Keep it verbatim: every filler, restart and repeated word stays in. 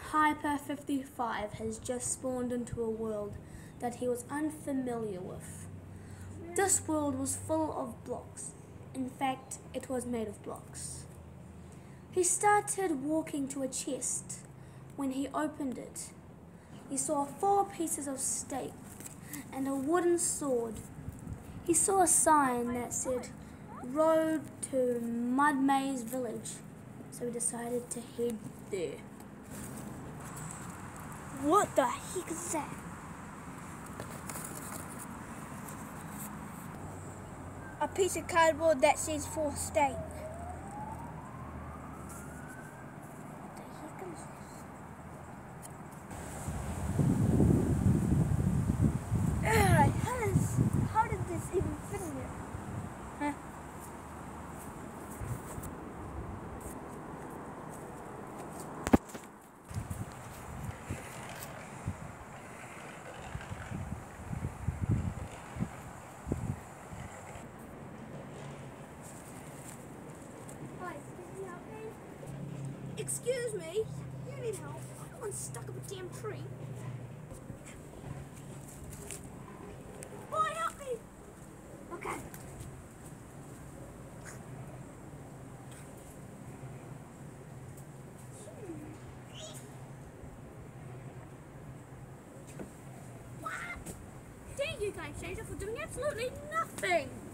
Hyper fifty-five has just spawned into a world that he was unfamiliar with. This world was full of blocks. In fact, it was made of blocks. He started walking to a chest. When he opened it, he saw four pieces of steak and a wooden sword. He saw a sign that said, "Road to Mud Maze Village," so he decided to head there. What the heck is that? A piece of cardboard that says for steak. What the heck is this? Ugh, how, does, how did this even fit in there? Huh? Excuse me, you need help. I'm stuck up a damn tree. Boy, help me! Okay. What? Dare you guys change it for doing absolutely nothing?